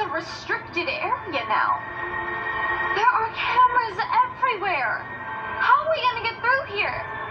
a restricted area now. There are cameras everywhere. How are we gonna get through here?